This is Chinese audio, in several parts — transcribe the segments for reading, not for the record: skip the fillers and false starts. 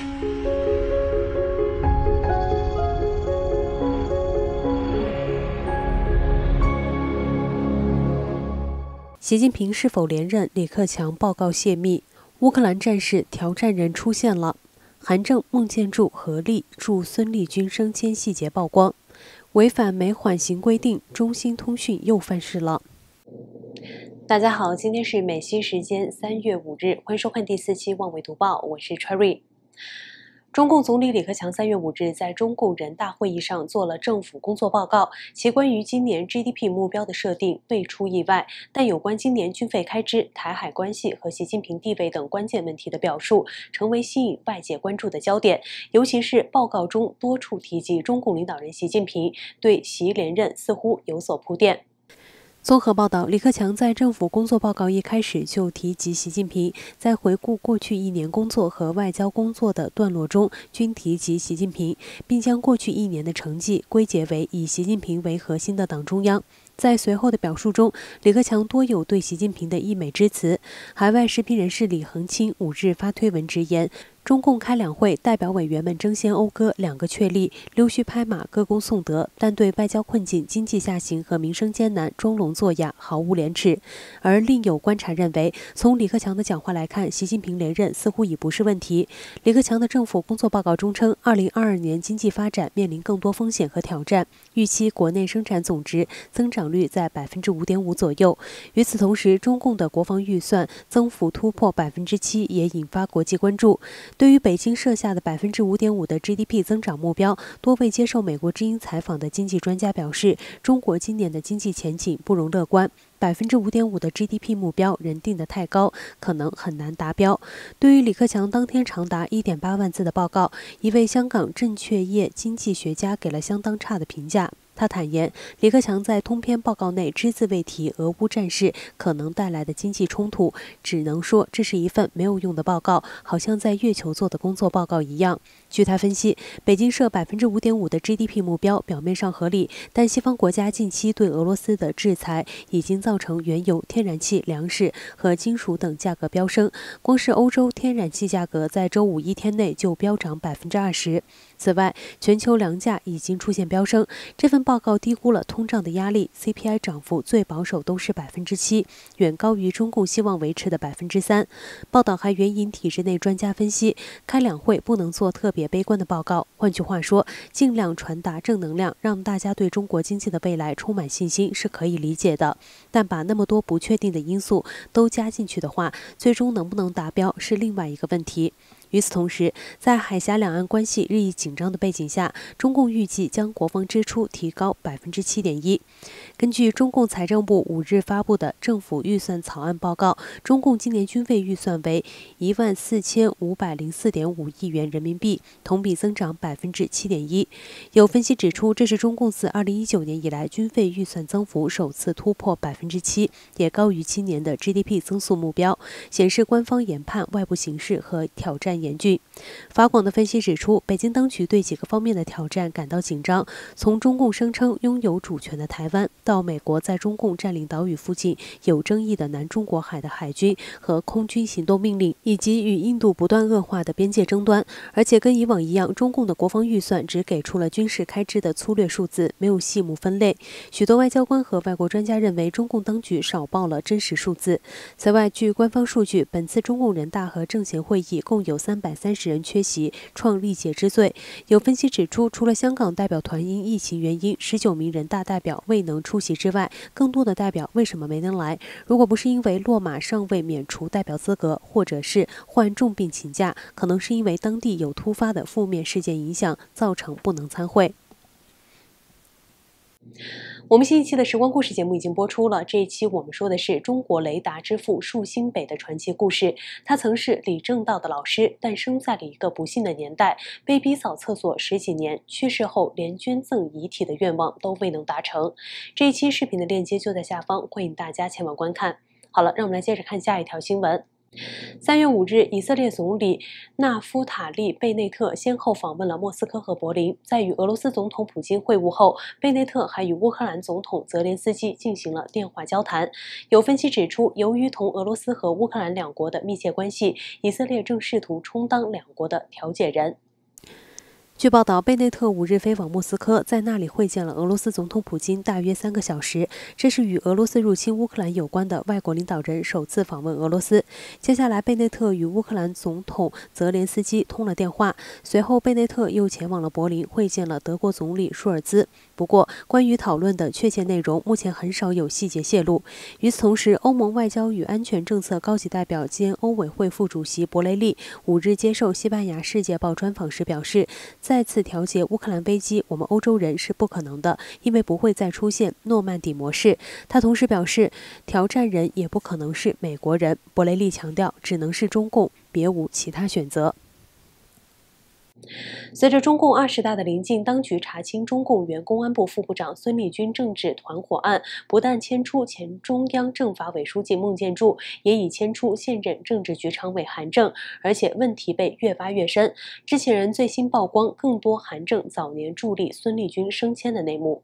习近平是否连任？李克强报告泄密。乌克兰战事挑战人出现了。韩正、孟建柱合力助孙立军升迁细节曝光。违反美缓刑规定，中兴通讯又犯事了。大家好，今天是美西时间3月5日，欢迎收看第4期《望纬读报》，我是 Cherry。中共总理李克强3月5日在中共人大会议上做了政府工作报告，其关于今年 GDP 目标的设定未出意外，但有关今年军费开支、台海关系和习近平地位等关键问题的表述，成为吸引外界关注的焦点。尤其是报告中多处提及中共领导人习近平，对习连任似乎有所铺垫。综合报道，李克强在政府工作报告一开始就提及习近平，在回顾过去1年工作和外交工作的段落中均提及习近平，并将过去1年的成绩归结为以习近平为核心的党中央。在随后的表述中，李克强多有对习近平的溢美之词。海外时评人士李恒清5日发推文直言，中共开两会，代表委员们争先讴歌2个确立，溜须拍马，歌功颂德，但对外交困境、经济下行和民生艰难装聋作哑，毫无廉耻。而另有观察认为，从李克强的讲话来看，习近平连任似乎已不是问题。李克强的政府工作报告中称，2022年经济发展面临更多风险和挑战，预期国内生产总值增长率在5.5%左右。与此同时，中共的国防预算增幅突破7%，也引发国际关注。对于北京设下的5.5%的 GDP 增长目标，多位接受美国之音采访的经济专家表示，中国今年的经济前景不容乐观。5.5%的 GDP 目标人定得太高，可能很难达标。对于李克强当天长达1.8万字的报告，一位香港证券业经济学家给了相当差的评价。他坦言，李克强在通篇报告内只字未提俄乌战事可能带来的经济冲突，只能说这是一份没有用的报告，好像在月球做的工作报告一样。据他分析，北京设5.5%的 GDP 目标表面上合理，但西方国家近期对俄罗斯的制裁已经造成原油、天然气、粮食和金属等价格飙升，光是欧洲天然气价格在周51天内就飙涨20%。此外，全球粮价已经出现飙升。这份报告低估了通胀的压力 ，CPI 涨幅最保守都是7%，远高于中共希望维持的3%。报道还援引体制内专家分析，开两会不能做特别悲观的报告，换句话说，尽量传达正能量，让大家对中国经济的未来充满信心是可以理解的。但把那么多不确定的因素都加进去的话，最终能不能达标是另外一个问题。与此同时，在海峡两岸关系日益紧张的背景下，中共预计将国防支出提高7.1%。根据中共财政部5日发布的政府预算草案报告，中共今年军费预算为14504.5亿元人民币，同比增长7.1%。有分析指出，这是中共自2019年以来军费预算增幅首次突破7%，也高于今年的 GDP 增速目标，显示官方研判外部形势和挑战严峻。法广的分析指出，北京当局对几个方面的挑战感到紧张，从中共声称拥有主权的台湾，到美国在中共占领岛屿附近有争议的南中国海的海军和空军行动命令，以及与印度不断恶化的边界争端。而且跟以往一样，中共的国防预算只给出了军事开支的粗略数字，没有细目分类。许多外交官和外国专家认为，中共当局少报了真实数字。此外，据官方数据，本次中共人大和政协会议共有330人缺席，创历届之最。有分析指出，除了香港代表团因疫情原因19名人大代表未能出席之外，更多的代表为什么没能来？如果不是因为落马尚未免除代表资格，或者是患重病请假，可能是因为当地有突发的负面事件影响，造成不能参会。我们新一期的时光故事节目已经播出了，这一期我们说的是中国雷达之父树新北的传奇故事。他曾是李政道的老师，但生在了一个不幸的年代，被逼扫厕所10几年，去世后连捐赠遗体的愿望都未能达成。这一期视频的链接就在下方，欢迎大家前往观看。好了，让我们来接着看下一条新闻。 3月5日，以色列总理纳夫塔利·贝内特先后访问了莫斯科和柏林。在与俄罗斯总统普京会晤后，贝内特还与乌克兰总统泽连斯基进行了电话交谈。有分析指出，由于同俄罗斯和乌克兰两国的密切关系，以色列正试图充当两国的调解人。据报道，贝内特5日飞往莫斯科，在那里会见了俄罗斯总统普京大约3个小时。这是与俄罗斯入侵乌克兰有关的外国领导人首次访问俄罗斯。接下来，贝内特与乌克兰总统泽连斯基通了电话，随后贝内特又前往了柏林，会见了德国总理舒尔兹。不过，关于讨论的确切内容，目前很少有细节泄露。与此同时，欧盟外交与安全政策高级代表兼欧委会副主席博雷利5日接受西班牙《世界报》专访时表示，再次调节乌克兰危机，我们欧洲人是不可能的，因为不会再出现诺曼底模式。他同时表示，挑战人也不可能是美国人。博雷利强调，只能是中共，别无其他选择。随着中共20大的临近，当局查清中共原公安部副部长孙立军政治团伙案，不但牵出前中央政法委书记孟建柱，也已牵出现任政治局常委韩正，而且问题被越挖越深。知情人最新曝光更多韩正早年助力孙立军升迁的内幕。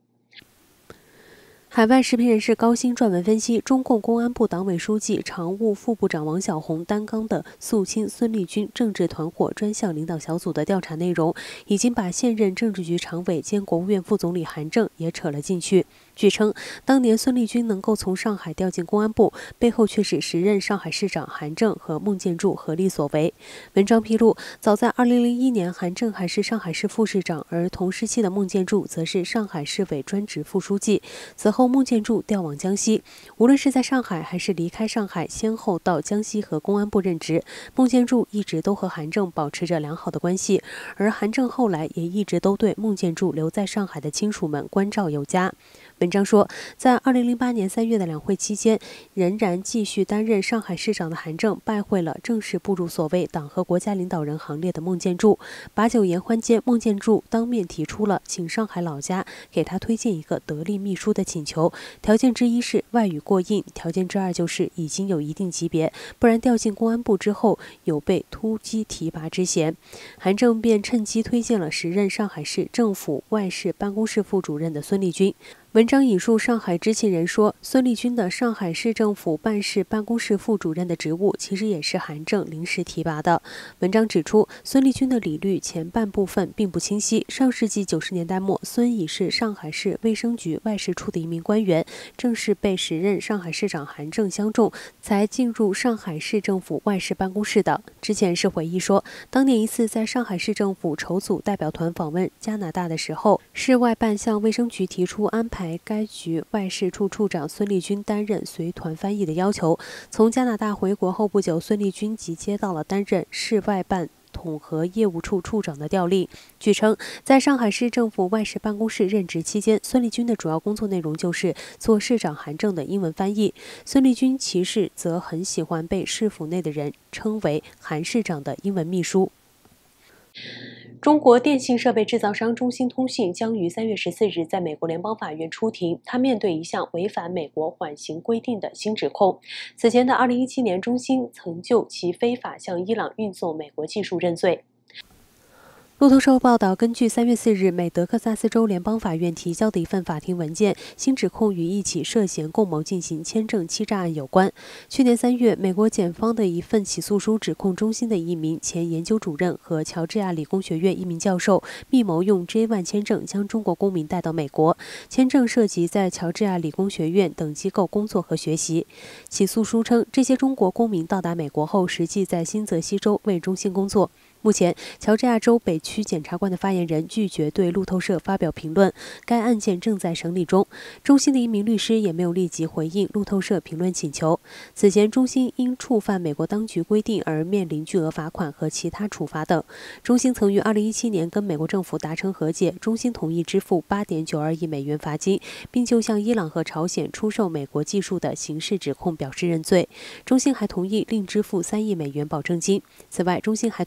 海外时评人士高鑫撰文分析，中共公安部党委书记、常务副部长王小洪担纲的肃清孙立军政治团伙专项领导小组的调查内容，已经把现任政治局常委兼国务院副总理韩正也扯了进去。据称，当年孙立军能够从上海调进公安部，背后却是时任上海市长韩正和孟建柱合力所为。文章披露，早在2001年，韩正还是上海市副市长，而同时期的孟建柱则是上海市委专职副书记。此后，孟建柱调往江西，无论是在上海还是离开上海，先后到江西和公安部任职。孟建柱一直都和韩正保持着良好的关系，而韩正后来也一直都对孟建柱留在上海的亲属们关照有加。文章说，在2008年3月的两会期间，仍然继续担任上海市长的韩正拜会了正式步入所谓党和国家领导人行列的孟建柱。把酒言欢间，孟建柱当面提出了请上海老家给他推荐一个得力秘书的请求，条件之一是外语过硬，条件之二就是已经有一定级别，不然调进公安部之后有被突击提拔之嫌。韩正便趁机推荐了时任上海市政府外事办公室副主任的孙立军。文章引述上海知情人说，孙立军的上海市政府办事办公室副主任的职务其实也是韩正临时提拔的。文章指出，孙立军的履历前半部分并不清晰。上世纪90年代末，孙已是上海市卫生局外事处的一名官员，正是被时任上海市长韩正相中，才进入上海市政府外事办公室的。之前是回忆说，当年一次在上海市政府筹组代表团访问加拿大的时候，市外办向卫生局提出安排该局外事处处长孙立军担任随团翻译的要求。从加拿大回国后不久，孙立军即接到了担任市外办统合业务处处长的调令。据称，在上海市政府外事办公室任职期间，孙立军的主要工作内容就是做市长韩正的英文翻译。孙立军其实则很喜欢被市府内的人称为韩市长的英文秘书。中国电信设备制造商中兴通讯将于3月14日在美国联邦法院出庭，他面对一项违反美国缓刑规定的新指控。此前的2017年，中兴曾就其非法向伊朗运送美国技术认罪。路透社报道，根据3月4日美德克萨斯州联邦法院提交的一份法庭文件，新指控与一起涉嫌共谋进行签证欺诈案有关。去年3月，美国检方的一份起诉书指控中兴的一名前研究主任和乔治亚理工学院一名教授密谋用 J1 签证将中国公民带到美国，签证涉及在乔治亚理工学院等机构工作和学习。起诉书称，这些中国公民到达美国后，实际在新泽西州为中兴工作。目前，乔治亚州北区检察官的发言人拒绝对路透社发表评论，该案件正在审理中。中兴的一名律师也没有立即回应路透社评论请求。此前，中兴因触犯美国当局规定而面临巨额罚款和其他处罚等。中兴曾于2017年跟美国政府达成和解，中兴同意支付8.92亿美元罚金，并就向伊朗和朝鲜出售美国技术的刑事指控表示认罪。中兴还同意另支付3亿美元保证金。此外，中兴还同意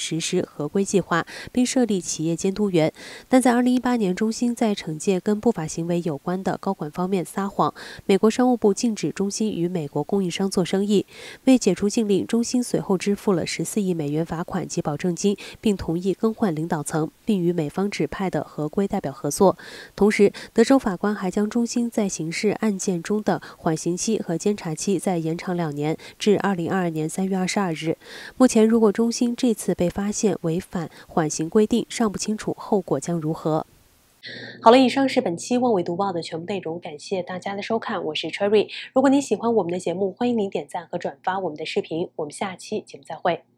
实施合规计划，并设立企业监督员。但在2018年，中兴在惩戒跟不法行为有关的高管方面撒谎，美国商务部禁止中兴与美国供应商做生意。为解除禁令，中兴随后支付了14亿美元罚款及保证金，并同意更换领导层，并与美方指派的合规代表合作。同时，德州法官还将中兴在刑事案件中的缓刑期和监察期再延长2年，至2022年3月22日。目前，如果中兴这次被发现违反缓刑规定，尚不清楚后果将如何。好了，以上是本期万纬读报的全部内容，感谢大家的收看，我是 Cherry。如果你喜欢我们的节目，欢迎您点赞和转发我们的视频，我们下期节目再会。